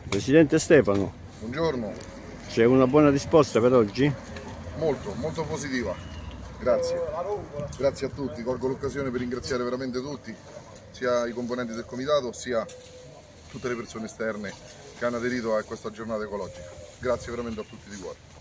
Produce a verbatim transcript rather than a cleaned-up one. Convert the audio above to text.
Presidente Stefano, Buongiorno, c'è una buona risposta per oggi? molto, molto positiva. Grazie. Grazie a tutti. Colgo l'occasione per ringraziare veramente tutti, sia i componenti del comitato, sia tutte le persone esterne che hanno aderito a questa giornata ecologica. Grazie veramente a tutti di cuore.